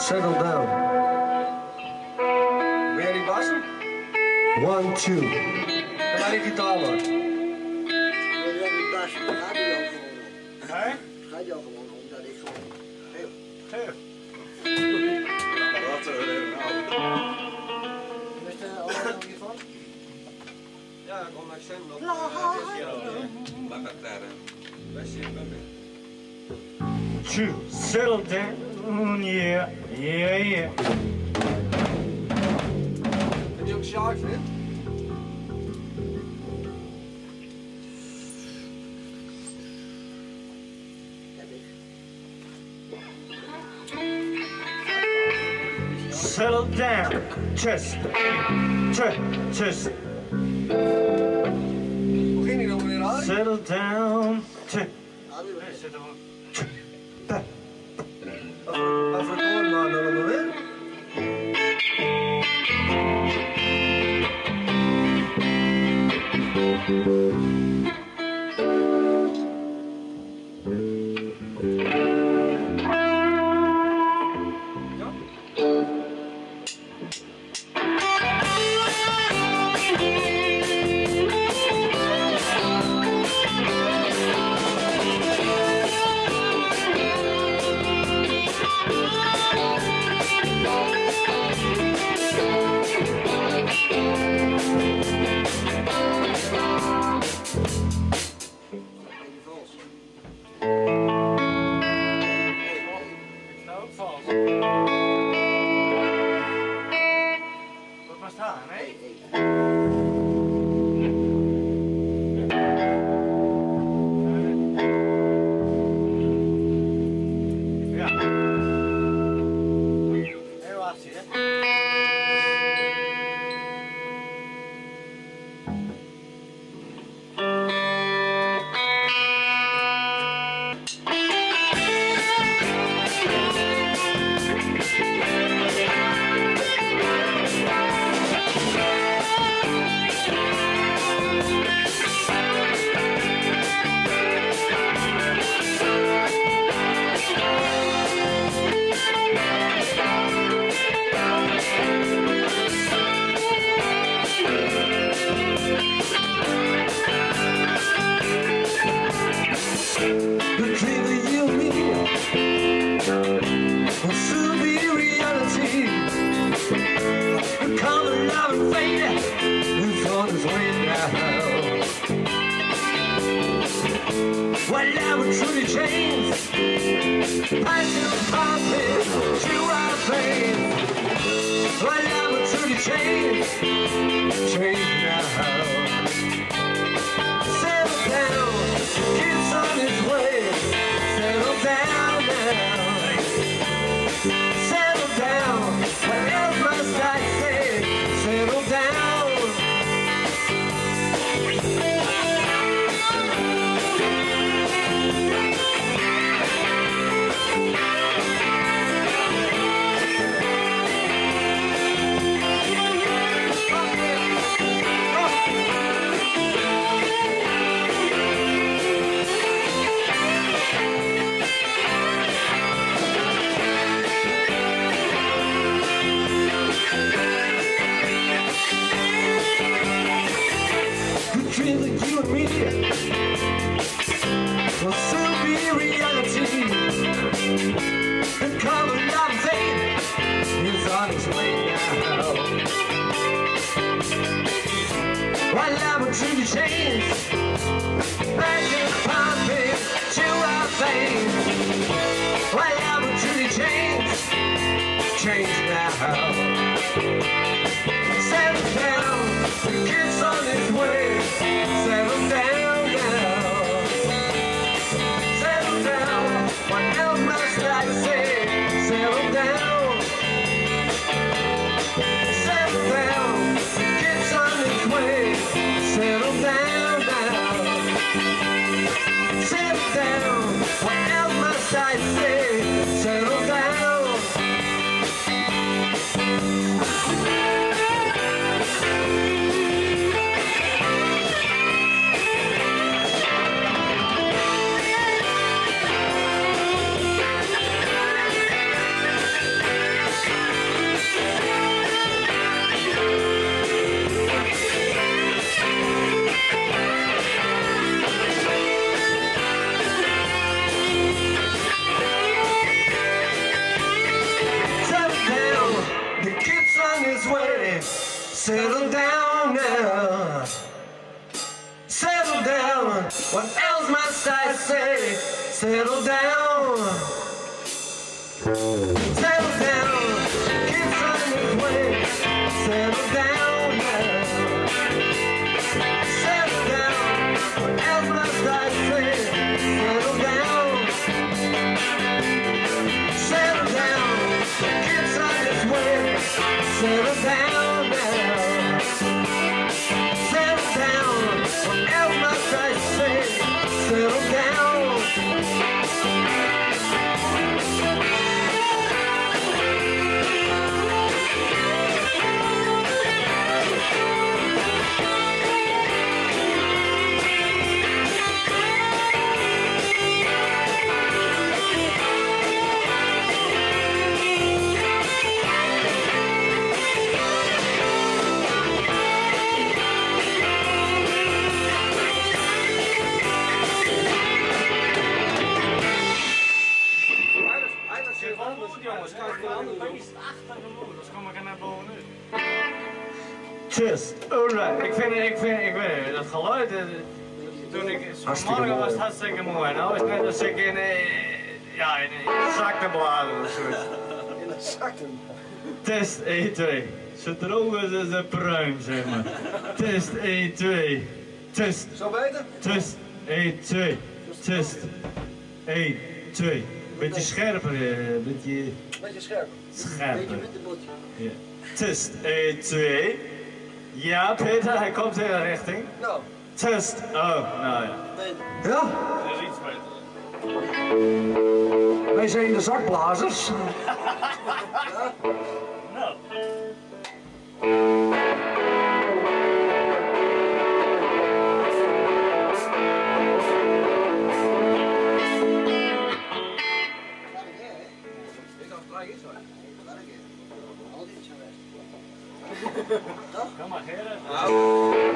Settle down. Wil jij die bassen? 1, 2. Dan maar die gitaar maar. Wil jij die bas? Gaat die al gewoon om? Hé? Gaat die al gewoon om dat ik gewoon... Geef. Wist je al wat je van? Ja, ik kom naar stem op. Laat dat daar. Best hier, ben ik. 2. Settle down. Yeah, yeah, yeah. Heb je ook Sjaak, vriend? Heb ik. Settle down. Chest. Chest. Hoe ging die dan weer aan? Settle down. Had u wel. Wat voor koren waren er allemaal weer? What else must I say? Settle down. Settle down. Kids on his way. Settle down now. Settle down. What else must I say? Settle down. Settle down. Kids on his way. Settle down now. Settle down. What else must I say? Settle down. Tjus, alright. Ik vind dat geluid, toen ik vanmorgen was het hartstikke mooi. Nou is het net als ik in een zak te bladeren of zoiets. In een zakten. Test 1, 2. Zo droog is de pruim, zeg maar. Test 1, 2. Test. Zo beter? Test 1, 2. Test 1, 2. Beetje scherper, beetje scherper. scherper. Ja. Test 1, 2. Ja, Peter, hij komt in de richting. Nou. Test. Oh, nou ja. Ja? Dat is iets beter. Wij zijn de zakblazers. Nou. Kom maar, Gerrit.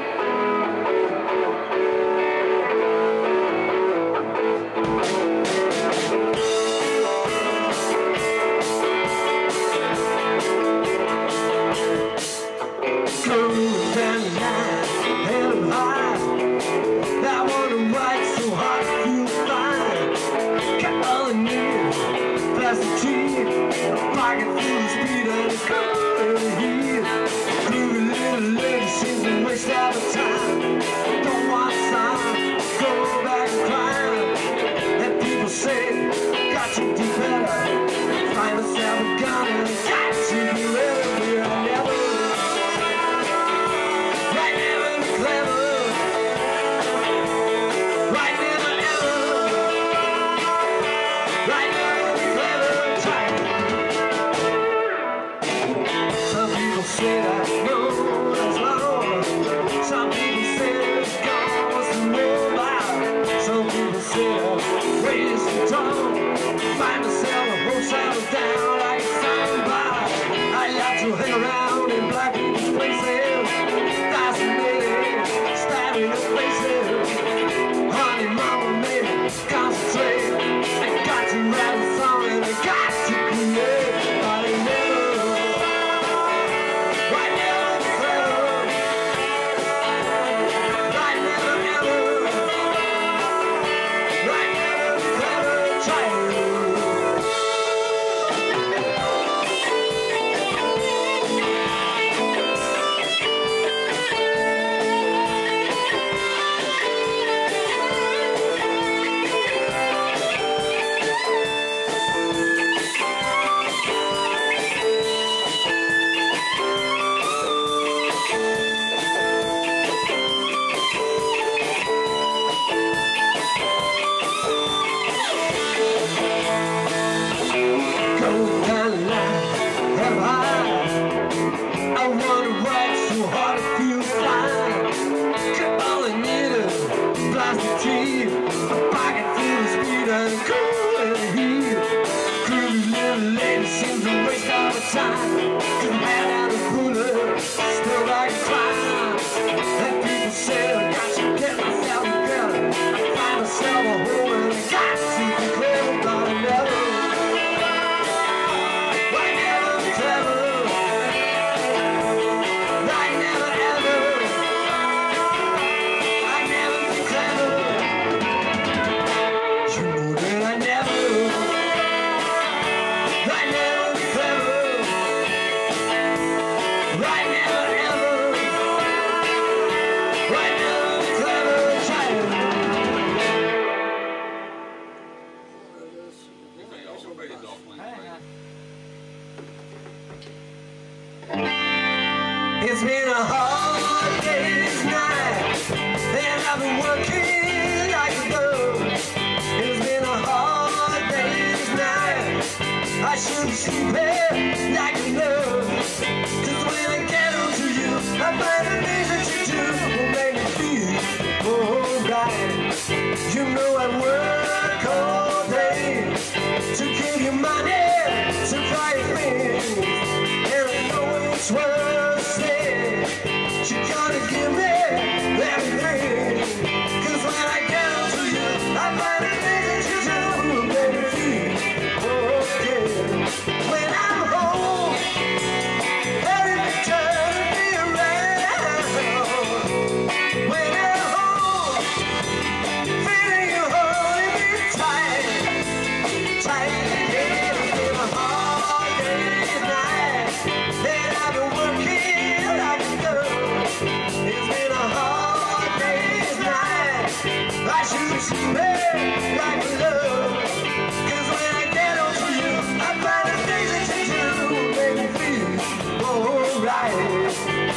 a hard day's night, and I've been working like a dog. It's been a hard day's night, I should be sleeping like a dog. 'Cause when I get onto you, I find the things that you do will make me feel alright. You know I work all day to give you money, to buy things, and I know it's worth it. You gotta give me everything. 'Cause when I get onto you, I find the things that you do will make me feel okay. When I'm home, everything turns me around. When I'm home, feeling you holding me tight, tight. Yeah, it's been a hard day's night, then I've been working like a dog. It's been a hard day's night, I should be sleeping like a love. 'Cause when I get onto you, I find the things that you do make me feel alright.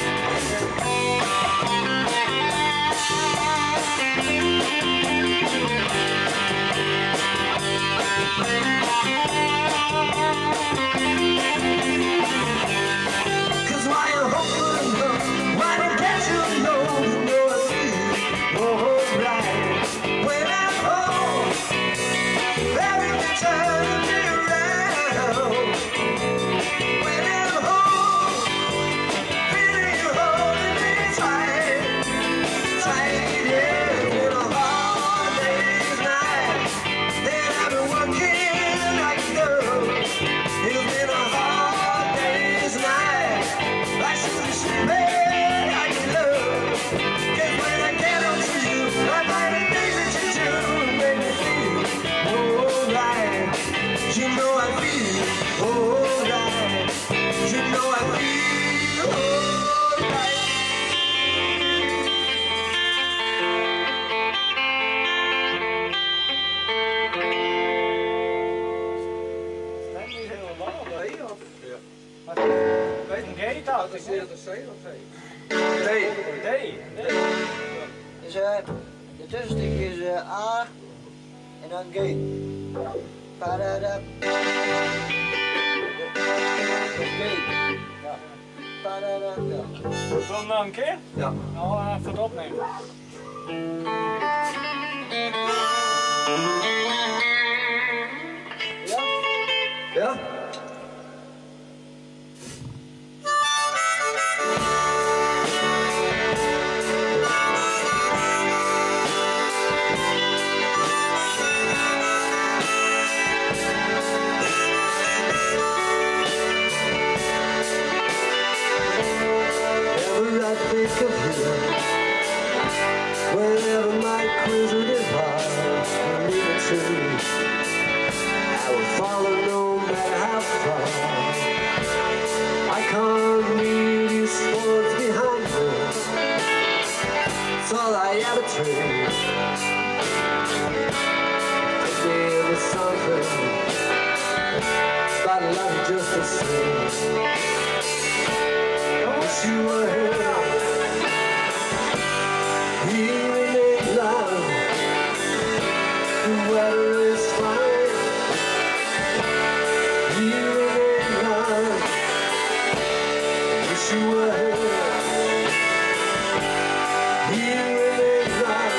Cause why I'm hopeful and love, why they get you know, you know I feel alright. When I'm home, everything turns me around. When I'm home, feeling you holding me tight, tight. Yeah, it's been a hard day's night, then I've been working like a dog. It's been a hard day's night, I should be sleeping like a love. 'Cause when I get onto you, I find the things that you do make me feel alright. You know I feel alright. You know I feel alright. Dat is niet helemaal. Nee, of? Weet een gate dat? Is dit een C of G? Nee. Dus de tussenstukje is A en dan G. Padada. Dat is G. Ja. Padada. Ja. Wil je hem nog een keer? Ja. Nou, even het opnemen. Ja? Ja? Whenever I think of you, whenever my quiz would depart, leave it to me. I will follow no matter how far. I can't leave these thoughts behind me. It's all I ever dream. Put me in the something, but I love you just the same. I wish you were here, here in England. The weather is fine, here in England. I wish you were here, here in England.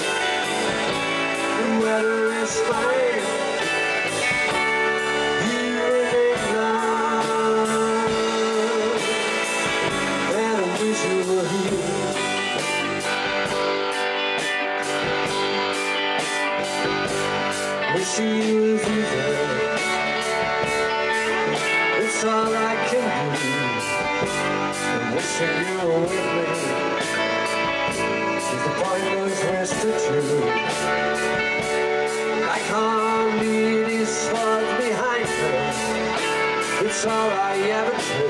The weather is fine, here in England. And I wish you were here. Wishing you was easy, it's all I can do. And wishing you were with me is the pointless restitute. I can't leave these thoughts behind me, it's all I ever do.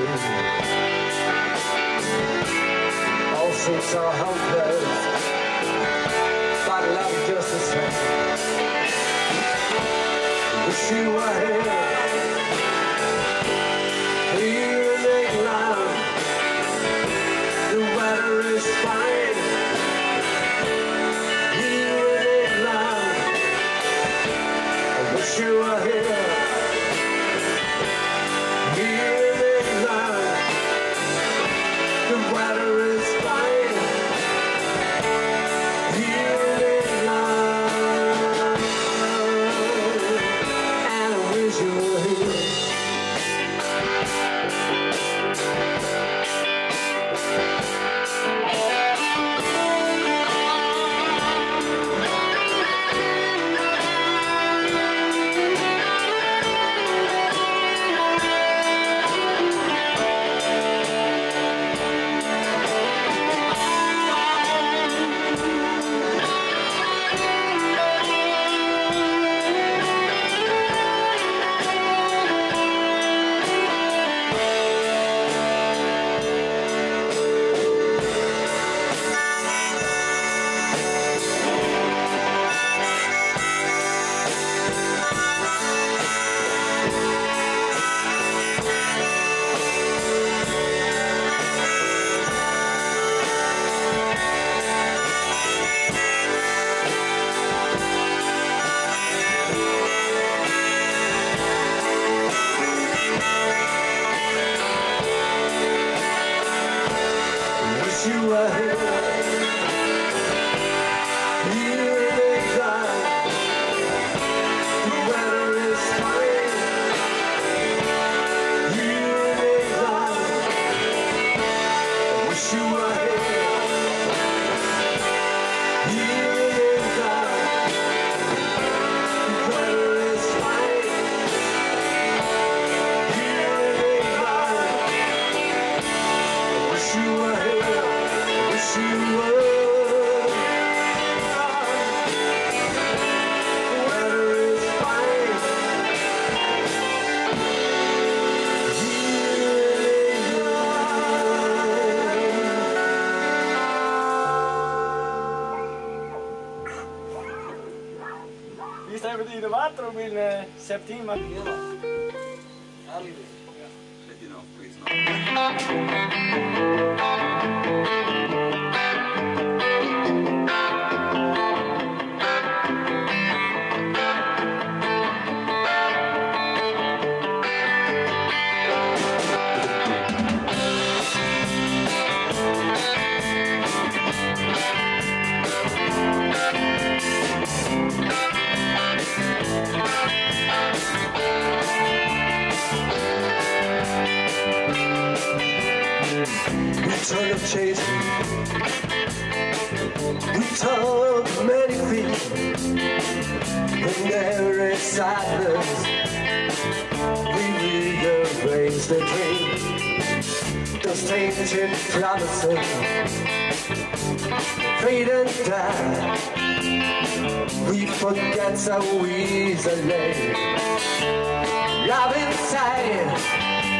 All seems so hopeless, but I love you just the same. Wish you were here, here in England. The Wie staat met in de water om in september? Ja. Alweer. Zet je nou voor iets nog? Return of chasing. We took many feet when there is sadness. We rearrange the dream. Those tainted promises fade and die. We forget so easily. Love inside.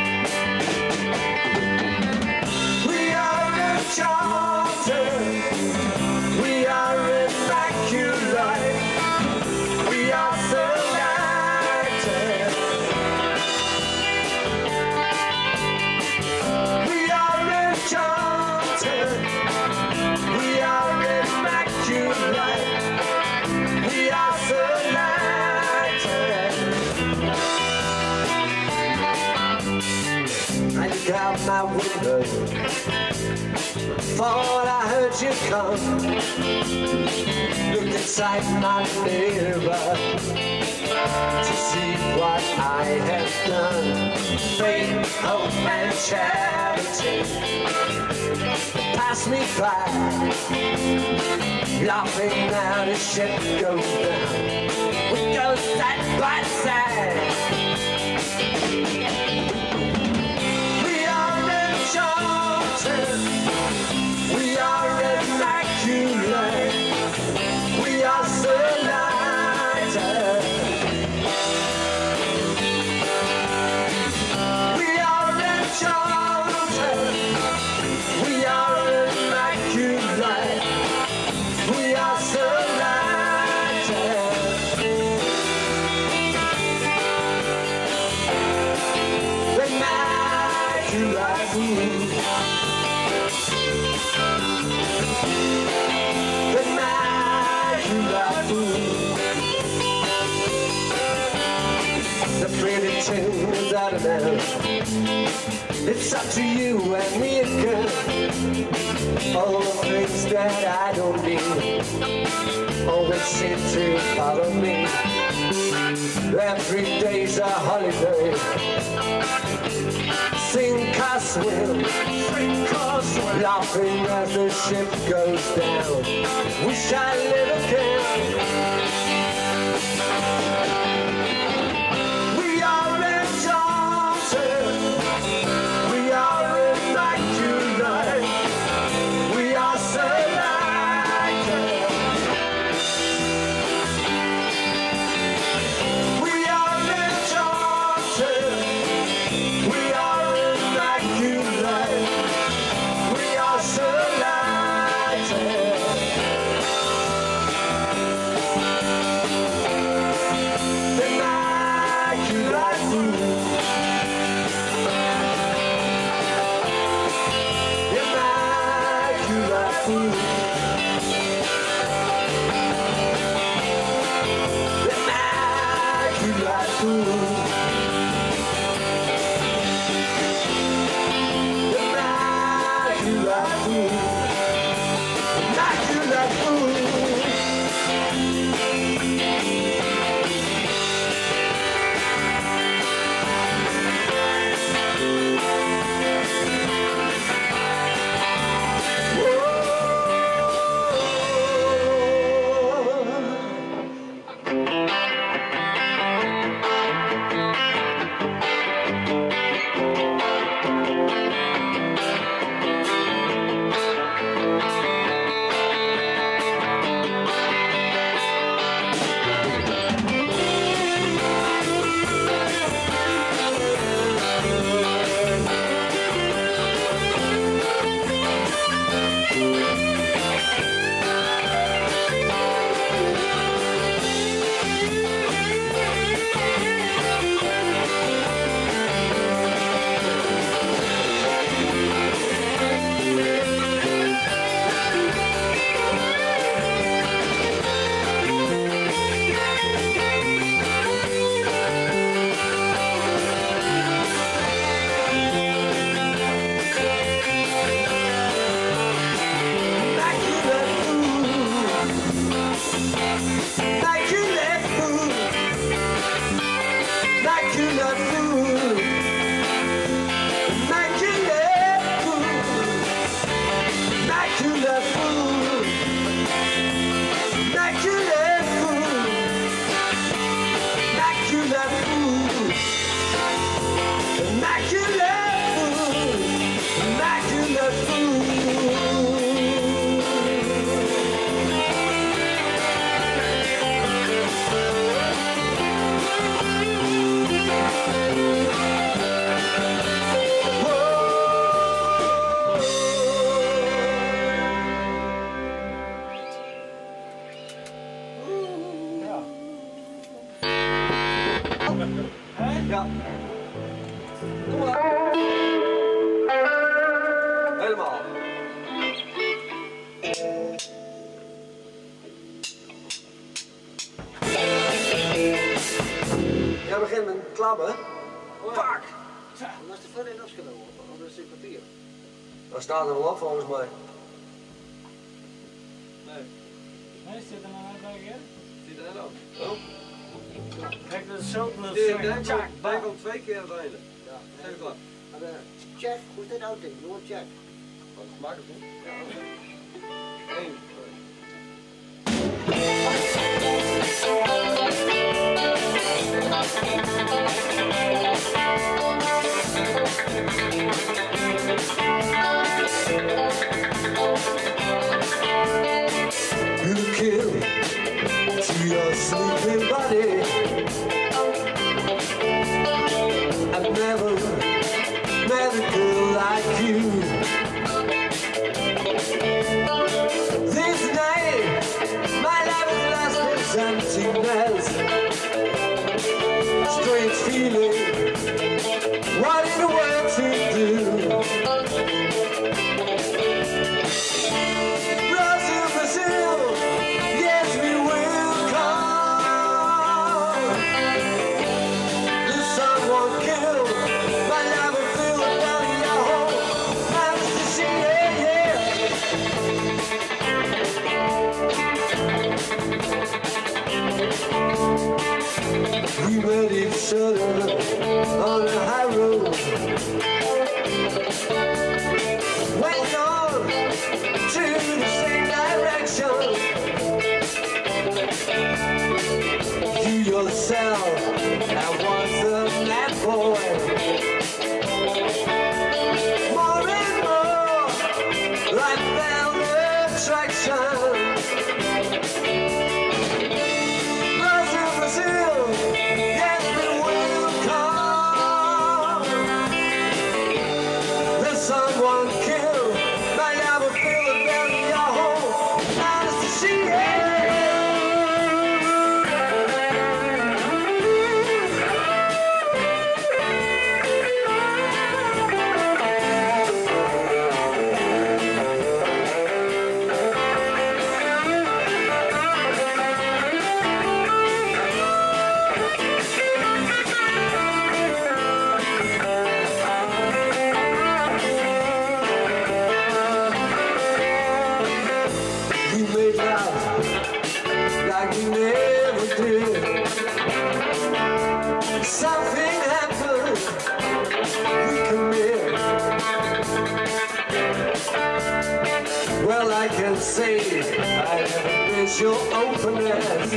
Chartered. We are immaculate. We are selected. We are enchanted. We are immaculate. We are selected. I look out my window. Thought I heard you come. Look inside my mirror to see what I have done. Faith, hope, and charity pass me by, laughing now the ship goes down. We go side by side. We are enchanted. We are immaculate. We are selected. We are enchanted. We are immaculate. We are selected. Immaculate. The pretty tunes out of them. It's up to you and me again. All the things that I don't need always seem to follow me. Every day's a holiday. Sink or swim, laughing as the ship goes down. Wish I lived again. We are enchanted. We are immaculate. We are selected. We are enchanted. We are immaculate. We are selected. Ja. Kom maar. Helemaal. Jij begint met klabben. Fuck! Dan was er verder in afgenomen, of een stuk papier. Daar staat er wel op volgens mij. Nee, zit er nog net bij hier? Zit er net op. Oh. Kijk, dat is zo blöd. Hij komt 2 keer aan het einde. Ja. Zijn we klaar? Maar check, hoe is dit nou ding? Doe een check. Wat maakt het niet? Ja, oké. 1, 2. You kill to your sleeping body. I've never met a girl like you. This night, my life is lost in emptiness. Strange feeling, what in the world to do? We met each other on a high road. Went on to the same direction. You yourself, I was the mad boy. More and more, I found attraction. Something happened, we commit. Well, I can say I never miss your openness.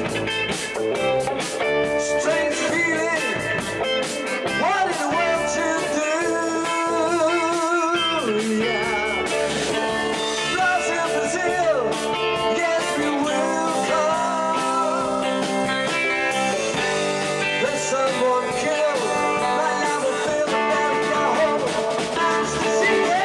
Strange feeling, what in the world to do? Yeah. Lost in Brazil, yes we will come. There's someone killed, my love will fill down your home. Nice to see you.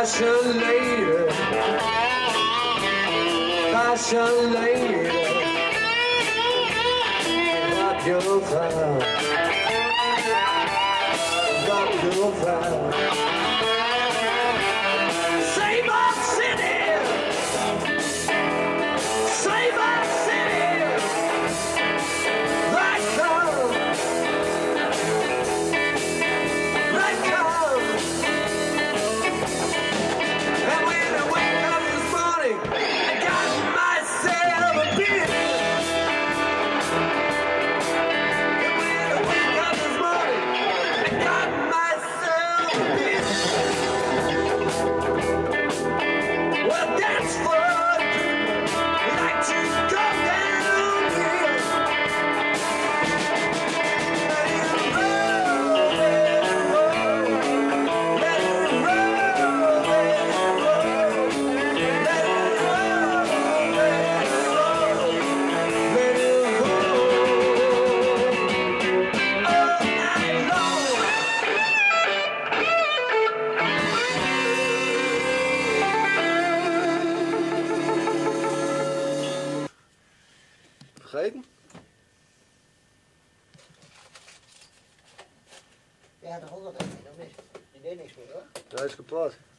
Passion lady, passion lady, rock your fire, rock your fire. Save our city, save our city, right come, right come. And when I wake up this morning, I got myself a beer. And when I wake up this morning, I got myself a beer. Well, that's for people like to come down here. Let it roll, let it roll, let it roll, let it roll, let it roll, let it roll, all night long. Vergeten? Ja, toch ook wat echt niet, of niet? Die deed niks meer hoor. Hij is kapot.